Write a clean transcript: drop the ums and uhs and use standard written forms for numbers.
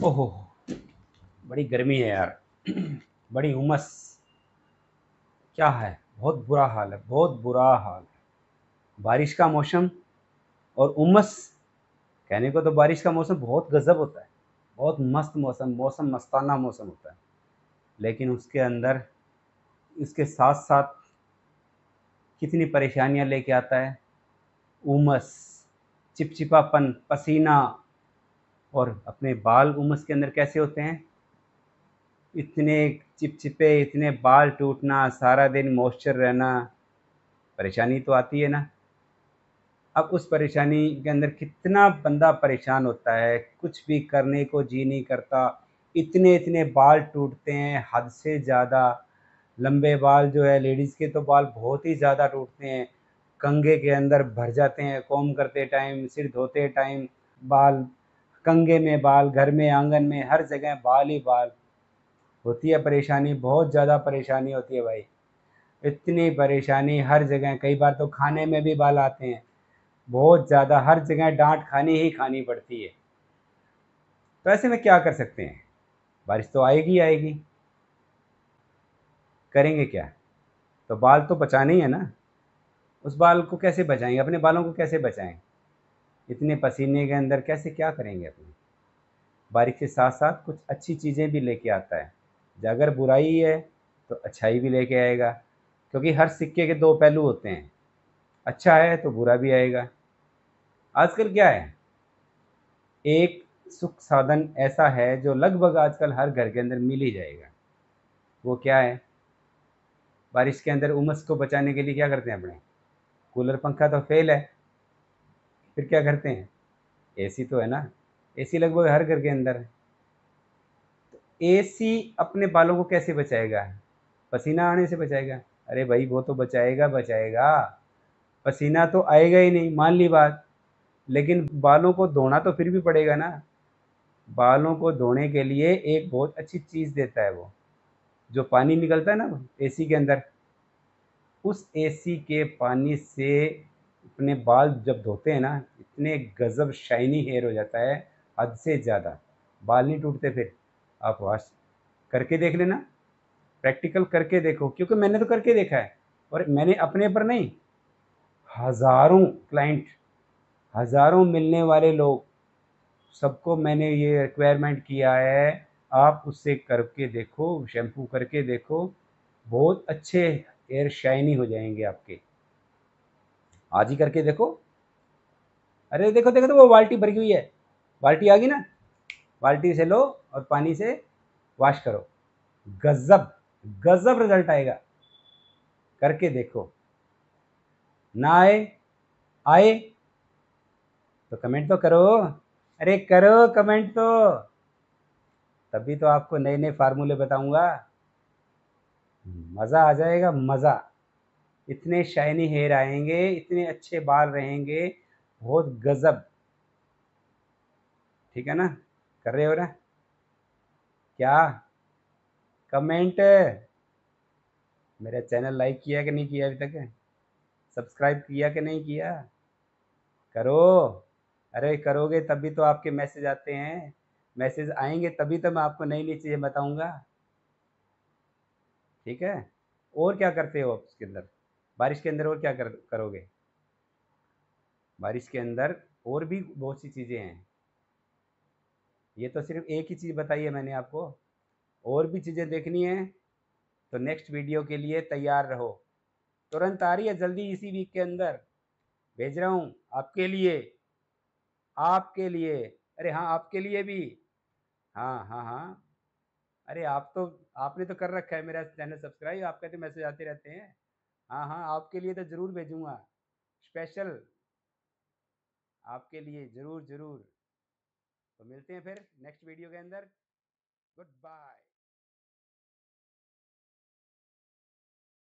ओहो! बड़ी गर्मी है यार। बड़ी उमस। क्या है? बहुत बुरा हाल है, बहुत बुरा हाल है। बारिश का मौसम और उमस। कहने को तो बारिश का मौसम बहुत गज़ब होता है, बहुत मस्त मौसम, मौसम मस्ताना मौसम होता है। लेकिन उसके अंदर इसके साथ-साथ कितनी परेशानियाँ लेके आता है। उमस, चिपचिपापन, पसीना और अपने बाल उमस के अंदर कैसे होते हैं? इतने चिपचिपे, इतने बाल टूटना, सारा दिन मॉइस्चर रहना, परेशानी तो आती है ना। अब उस परेशानी के अंदर कितना बंदा परेशान होता है, कुछ भी करने को जी नहीं करता। इतने-इतने बाल टूटते हैं, हद से ज़्यादा। लंबे बाल जो है लेडीज़ के तो बाल बहुत ही ज़्यादा टूटते हैं, कंघे के अंदर भर जाते हैं, कोम्ब करते टाइम, सिर धोते टाइम बाल, कंघे में बाल, घर में, आँगन में, हर जगह बाल ही बाल। होती है परेशानी, बहुत ज़्यादा परेशानी होती है भाई। इतनी परेशानी हर जगह, कई बार तो खाने में भी बाल आते हैं। बहुत ज़्यादा हर जगह डाँट खानी ही खानी पड़ती है। तो ऐसे में क्या कर सकते हैं? बारिश तो आएगी ही आएगी, करेंगे क्या? तो बाल तो बचाने ही है ना। उस बाल को कैसे बचाएँगे? अपने बालों को कैसे बचाएँ? इतने पसीने के अंदर कैसे क्या करेंगे अपने? बारिश के साथ-साथ कुछ अच्छी चीज़ें भी लेके आता है। अगर बुराई है, तो अच्छाई भी लेके आएगा, क्योंकि हर सिक्के के 2 पहलू होते हैं। अच्छा है तो बुरा भी आएगा। आजकल क्या है, एक सुख साधन ऐसा है जो लगभग आजकल हर घर के अंदर मिल ही जाएगा। वो क्या है? बारिश के अंदर उमस को बचाने के लिए क्या करते हैं अपने? कूलर पंखा तो फ़ेल है, फिर क्या करते हैं? एसी तो है ना, एसी लगभग हर घर के अंदर है। एसी अपने बालों को कैसे बचाएगा? पसीना आने से बचाएगा। अरे भाई वो तो बचाएगा, बचाएगा। पसीना तो आएगा ही नहीं, मान ली बात, लेकिन बालों को धोना तो फिर भी पड़ेगा ना। बालों को धोने के लिए एक बहुत अच्छी चीज़ देता है वो, जो पानी निकलता है ना एसी के अंदर, उस एसी के पानी से अपने बाल जब धोते हैं ना, इतने गज़ब शाइनी हेयर हो जाता है, हद से ज़्यादा। बाल नहीं टूटते फिर। आप वॉश करके देख लेना, प्रैक्टिकल करके देखो, क्योंकि मैंने तो करके देखा है। और मैंने अपने पर नहीं, हज़ारों क्लाइंट, हज़ारों मिलने वाले लोग, सबको मैंने ये रिक्वायरमेंट किया है, आप उससे करके देखो, शैम्पू करके देखो, बहुत अच्छे हेयर शाइनी हो जाएँगे आपके। आज ही करके देखो। अरे देखो, देखो तो वो बाल्टी भरी हुई है, बाल्टी आ गई ना, बाल्टी से लो और पानी से वॉश करो। गज़ब, गज़ब रिज़ल्ट आएगा, करके देखो। ना आए, आए तो कमेंट तो करो। अरे करो कमेंट तो, तभी तो आपको नए-नए फ़ॉर्मूले बताऊँगा। मज़ा आ जाएगा, मज़ा। इतने शाइनी हेयर आएँगे, इतने अच्छे बाल रहेंगे, बहुत गज़ब। ठीक है ना? कर रहे हो ना? क्या? कमेंट। मेरा चैनल लाइक किया कि नहीं किया अभी तक? सब्सक्राइब किया कि नहीं किया? करो। अरे करोगे तभी तो आपके मैसेज आते हैं। मैसेज आएँगे तभी तो मैं आपको नई-नई चीज़ें बताऊँगा। ठीक है? और क्या करते हो आप उसके अंदर? बारिश के अंदर और क्या करोगे? बारिश के अंदर और भी बहुत सी चीज़ें हैं। ये तो सिर्फ़ एक ही चीज़ बताई है मैंने आपको। और भी चीज़ें देखनी है तो नेक्स्ट वीडियो के लिए तैयार रहो। तुरंत आ रही है, जल्दी इसी वीक के अंदर भेज रहा हूँ आपके लिए, आपके लिए। अरे हाँ, आपके लिए भी। हाँ, हाँ, हाँ। अरे आप तो, आपने तो कर रखा है मेरा चैनल सब्सक्राइब, आपके तो मैसेज आते रहते हैं। हाँ, हाँ, आपके लिए तो ज़रूर भेजूँगा, स्पेशल आपके लिए ज़रूर, ज़रूर। तो मिलते हैं फिर नेक्स्ट वीडियो के अंदर। Good bye.